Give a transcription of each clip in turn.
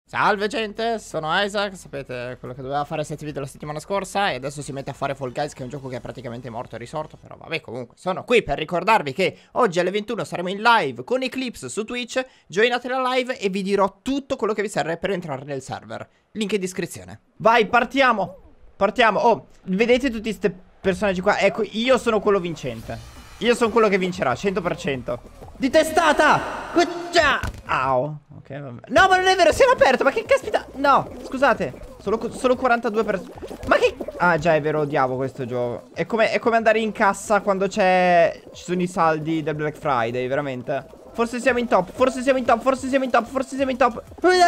Salve gente, sono Isaac, sapete quello che doveva fare 7 video la settimana scorsa e adesso si mette a fare Fall Guys, che è un gioco che è praticamente morto e risorto, però vabbè, comunque sono qui per ricordarvi che oggi alle 21 saremo in live con Eclipse su Twitch. Joinate la live e vi dirò tutto quello che vi serve per entrare nel server. Link in descrizione. Vai, partiamo. Partiamo. Oh, vedete tutti questi personaggi qua? Ecco, io sono quello vincente. Io sono quello che vincerà, 100%. Di testata! Au. Ok, vabbè. No, ma non è vero, si era aperto, ma che caspita. No, scusate. Solo 42 persone. Ma che... Ah, già, è vero, odiavo questo gioco. È come andare in cassa quando ci sono i saldi del Black Friday, veramente. Forse siamo in top, forse siamo in top, forse siamo in top, forse siamo in top.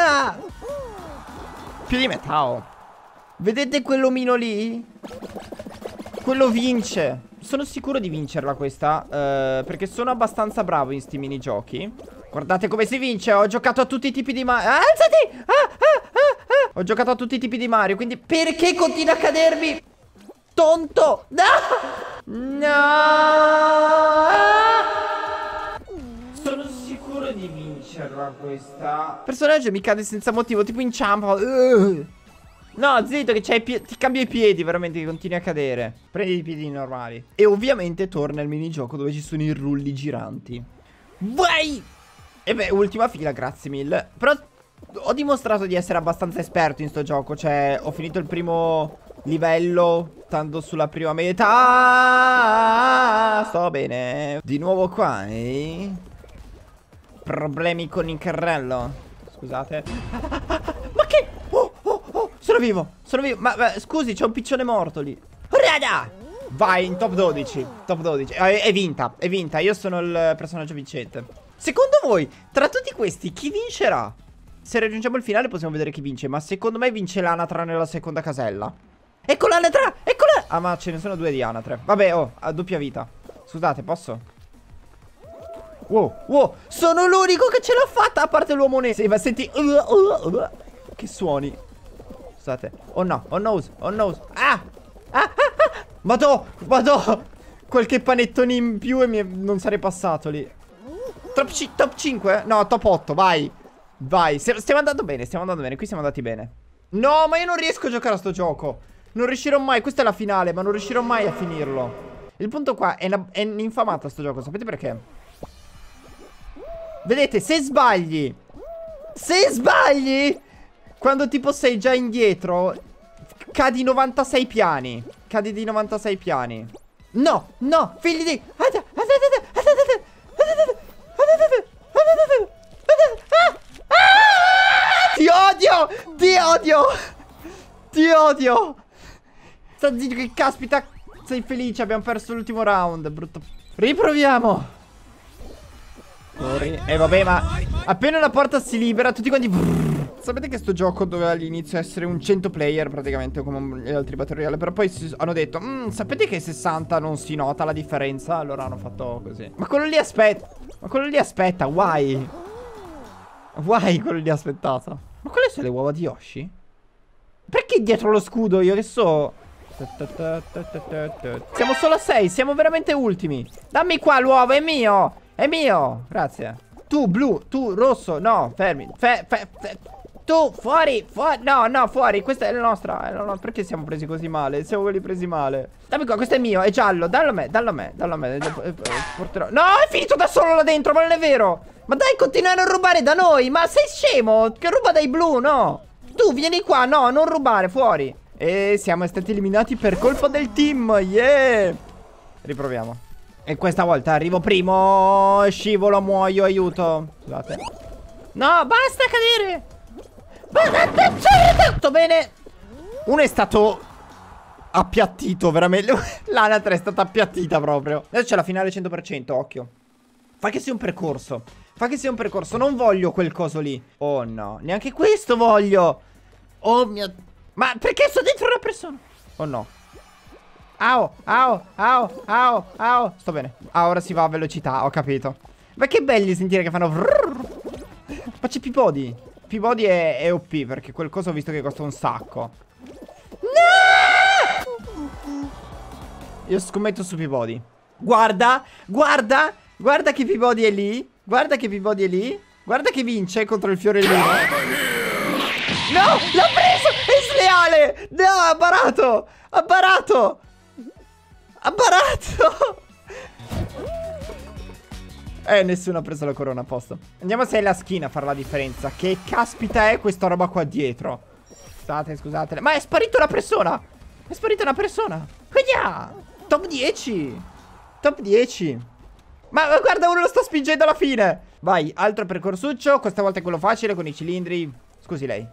Più di metà. Vedete quell'omino lì? Quello vince. Sono sicuro di vincerla questa, perché sono abbastanza bravo in sti minigiochi. Guardate come si vince. Ho giocato a tutti i tipi di Mario. Alzati! Ho giocato a tutti i tipi di Mario, quindi perché continua a cadermi? Tonto! No! Sono sicuro di vincerla questa. Il personaggio mi cade senza motivo, tipo inciampa. No, zitto che c'hai ti cambia i piedi, veramente, che continui a cadere. Prendi i piedi normali. E ovviamente torna il minigioco dove ci sono i rulli giranti. Vai! E beh, ultima fila, grazie mille. Però ho dimostrato di essere abbastanza esperto in sto gioco. Cioè, ho finito il primo livello, stando sulla prima metà. Sto bene. Di nuovo qua, eh? Problemi con il carrello. Scusate. Ma che... Sono vivo, sono vivo. Ma scusi, c'è un piccione morto lì. Rada! Vai in top 12. Top 12. È vinta, è vinta. Io sono il personaggio vincente. Secondo voi, tra tutti questi, chi vincerà? Se raggiungiamo il finale possiamo vedere chi vince. Ma secondo me vince l'anatra nella seconda casella. Ecco l'anatra, eccola. Ah, ma ce ne sono due di anatre. Vabbè, oh, a doppia vita. Scusate, posso? Wow, wow, sono l'unico che ce l'ha fatta, a parte l'uomo nero. Sì, ma senti. Che suoni. Scusate. Oh no, oh no, oh no. Madò. Qualche panettone in più e non sarei passato lì. Top 5? No, top 8, vai. Vai, stiamo andando bene, qui siamo andati bene. No, ma io non riesco a giocare a sto gioco. Non riuscirò mai, questa è la finale, ma non riuscirò mai a finirlo. Il punto qua è infamato sto gioco, sapete perché? Vedete, se sbagli, quando tipo sei già indietro, cadi 96 piani. Cadi di 96 piani. No, no, figli di... Ti odio! Ti odio! Ti odio! Sta zitto, che caspita. Sei felice, abbiamo perso l'ultimo round. Brutto. Riproviamo. Corri. Vabbè, ma appena la porta si libera, tutti quanti... Sapete che sto gioco doveva all'inizio essere un 100 player praticamente, come gli altri Battle Royale. Però poi hanno detto, sapete che 60 non si nota la differenza? Allora hanno fatto così. Ma quello lì aspetta. Why? Why quello lì ha aspettato? Ma quelle sono le uova di Yoshi? Perché dietro lo scudo? Io che so. Siamo solo a 6, siamo veramente ultimi. Dammi qua l'uovo, è mio. È mio, grazie. Tu blu, tu rosso, no, fermi. Tu, fuori, no, fuori, questa è la nostra, perché siamo presi così male? Siamo quelli presi male. Dammi qua, questo è mio, è giallo, dallo a me. Porterò. No, è finito da solo là dentro, ma non è vero. Ma dai, continuare a rubare da noi, ma sei scemo? Che ruba dai blu, no. Tu, vieni qua, no, non rubare, fuori. E siamo stati eliminati per colpa del team, yeah. Riproviamo. E questa volta arrivo primo. Scivolo, muoio, aiuto. Scusate. No, basta cadere. Tutto bene. Uno è stato appiattito, veramente. L'anatra è stata appiattita proprio. Adesso c'è la finale 100%, occhio. Fa che sia un percorso. Non voglio quel coso lì. Oh no, neanche questo voglio. Oh mio... Ma perché sto dentro una persona? Oh no. Au. Sto bene. Ah, ora si va a velocità, ho capito. Ma che belli sentire che fanno... Ma c'è Peabody. Peabody è OP, perché quel coso ho visto che costa un sacco. No! Io scommetto su Peabody. Guarda che Peabody è lì. Guarda che vince contro il fiorellino. No, l'ha preso! È sleale! No, ha barato! Ha barato! Ha barato! Nessuno ha preso la corona a posto. Andiamo a 6 la skin a fare la differenza. Che caspita è questa roba qua dietro? Scusate. Ma è sparito una persona! È sparita una persona! Top 10! Top 10! Ma guarda, uno lo sta spingendo alla fine! Vai, altro percorsuccio. Questa volta è quello facile con i cilindri. Scusi lei.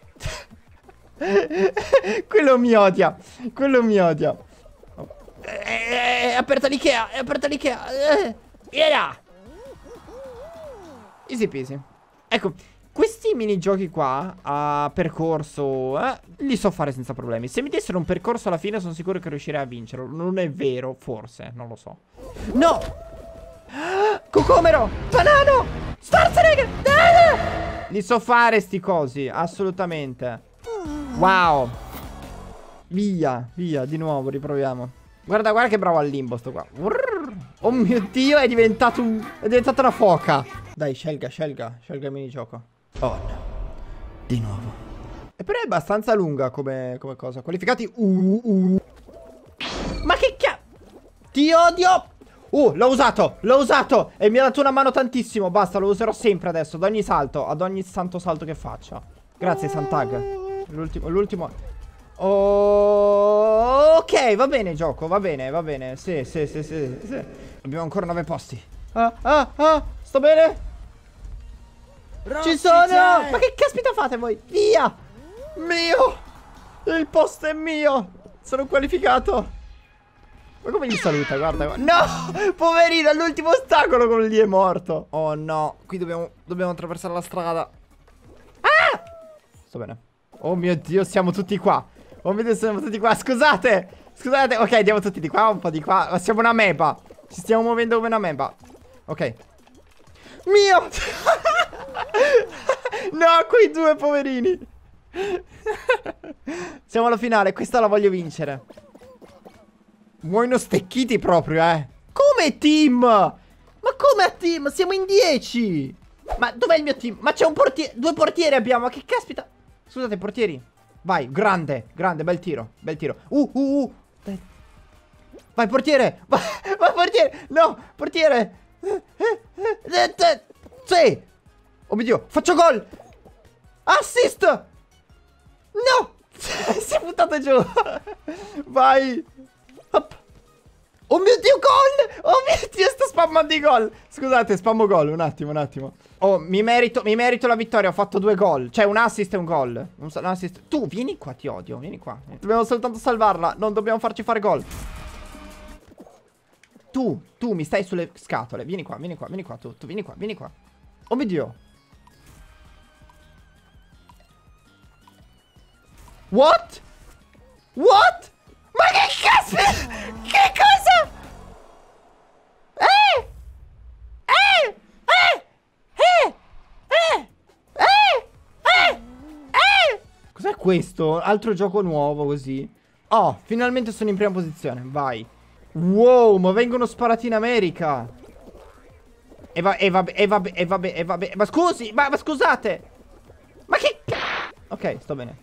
Quello mi odia. Quello mi odia. È aperta l'Ikea. È aperta l'Ikea. Vieni. Easy peasy. Ecco, questi minigiochi qua a percorso li so fare senza problemi. Se mi dessero un percorso alla fine sono sicuro che riuscirei a vincerlo. Non è vero, forse, non lo so. No! Cocomero! Banano! Schwarzenegger! Li so fare sti cosi, assolutamente. Wow. Via, di nuovo, riproviamo. Guarda che bravo al limbo sto qua. Oh mio Dio, è diventata una foca. Dai, scelga il minigioco. Oh no. Di nuovo. E però è abbastanza lunga come cosa. Qualificati. Ma che ti odio. L'ho usato. E mi ha dato una mano tantissimo. Basta, lo userò sempre adesso. Ad ogni salto. Ad ogni santo salto che faccia. Grazie, Santag. L'ultimo. Ok, va bene gioco. Va bene. Sì. Abbiamo ancora 9 posti. Sto bene? Ci sono! Ma che caspita fate voi? Via! Mio! Il posto è mio! Sono qualificato! Ma come gli saluta? Guarda. No! Poverino, all'ultimo ostacolo quello lì è morto. Oh no. Qui dobbiamo attraversare la strada. Sto bene. Oh mio Dio, siamo tutti qua. Oh mio Dio, siamo tutti qua. Scusate. Ok, andiamo tutti di qua, un po' di qua. Ma siamo una meba. Ci stiamo muovendo come una meba. Ok. Mio! No, quei due poverini. Siamo alla finale, questa la voglio vincere. Muoiono stecchiti proprio, Come team? Ma come a team? Siamo in 10. Ma dov'è il mio team? Ma c'è un portiere. 2 portieri abbiamo, ma che caspita. Scusate, portieri. Vai, grande, bel tiro. Dai. Vai, portiere. Vai, portiere. No, portiere. Sì. Oh mio Dio, faccio gol. Assist. No. Si è buttato giù. Vai. Hop. Oh mio Dio, gol. Oh mio Dio, sto spammando i gol. Scusate, spammo gol, un attimo. Oh, mi merito la vittoria. Ho fatto 2 gol. Cioè un assist e un gol. Un assist. Tu, vieni qua, ti odio. Vieni qua. Dobbiamo soltanto salvarla. Non dobbiamo farci fare gol. Tu mi stai sulle scatole. Vieni qua, tu vieni qua. Oh mio Dio. What? Ma che cazzo? Che cosa? Cos'è questo? Altro gioco nuovo così. Oh, finalmente sono in prima posizione. Vai. Wow, ma vengono sparati in America. E vabbè. Ma scusi, ma scusate. Ma che ok, sto bene.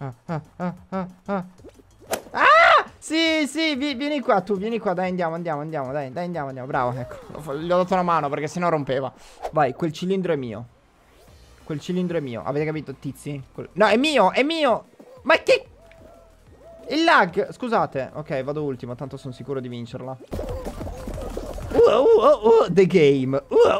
Sì, vieni qua tu, vieni qua, dai, andiamo, dai, bravo, ecco. Gli ho dato una mano perché sennò rompeva. Vai, quel cilindro è mio. Avete capito, tizi? No, è mio. Ma che... Il lag, scusate. Ok, vado ultimo, tanto sono sicuro di vincerla. The game.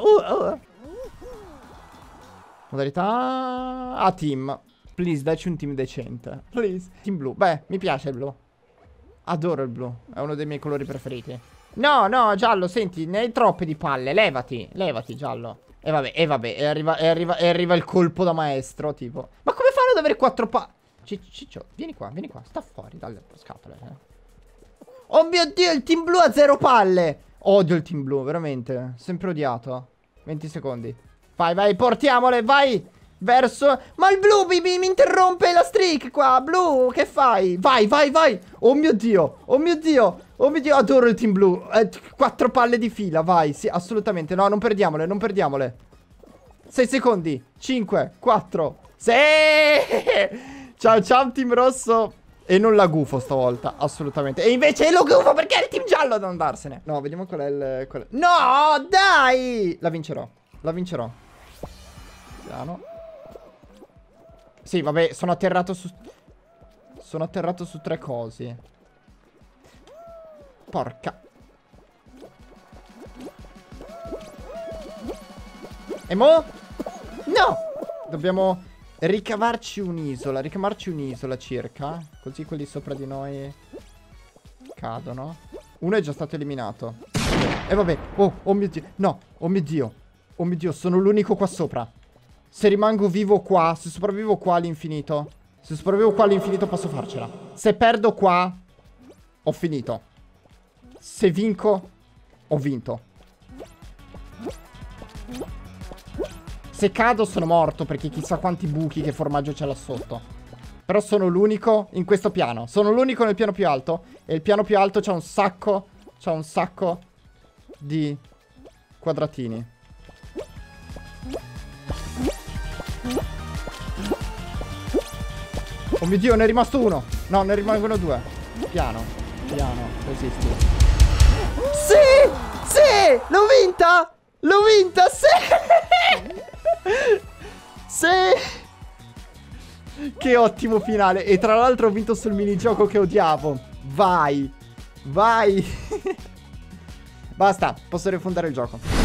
Modalità a team. Please, dacci un team decente. Please. Team blu. Beh, mi piace il blu. Adoro il blu. È uno dei miei colori preferiti. No, giallo, senti, ne hai troppe di palle. Levati, giallo. E vabbè. E arriva il colpo da maestro, tipo. Ma come fanno ad avere 4 palle? Ciccio, vieni qua. Sta fuori dalle scatole. Oh mio Dio, il team blu ha 0 palle. Odio il team blu, veramente. Sempre odiato. 20 secondi. Vai, portiamole, vai. Verso... Ma il blu mi interrompe la streak qua. Blu, che fai? Vai. Oh mio Dio. Adoro il team blu. 4 palle di fila, vai. Sì, assolutamente. No, non perdiamole. 6 secondi. 5, 4, Sì! Ciao ciao team rosso. E non la gufo stavolta, assolutamente. E invece lo gufo perché è il team giallo ad andarsene. No, vediamo qual è il... No, dai! La vincerò. La vincerò. Piano. Sì, vabbè, sono atterrato su... Sono atterrato su 3 cose. Porca. E mo? No! Dobbiamo ricavarci un'isola. Ricavarci un'isola circa. Così quelli sopra di noi cadono. Uno è già stato eliminato. E vabbè. Oh mio Dio. No. Oh mio Dio. Oh mio Dio, sono l'unico qua sopra. Se rimango vivo qua, se sopravvivo qua all'infinito, se sopravvivo qua all'infinito posso farcela. Se perdo qua, ho finito. Se vinco, ho vinto. Se cado sono morto perché chissà quanti buchi che formaggio c'è là sotto. Però sono l'unico in questo piano. Sono l'unico nel piano più alto. E il piano più alto c'ha un sacco. C'ha un sacco di quadratini. Oh mio Dio, ne è rimasto uno. No, ne rimangono 2. Piano, piano, resisti. Sì! Sì! L'ho vinta! L'ho vinta, sì! Sì! Che ottimo finale. E tra l'altro ho vinto sul minigioco che odiavo. Vai! Vai! Basta, posso rifondare il gioco.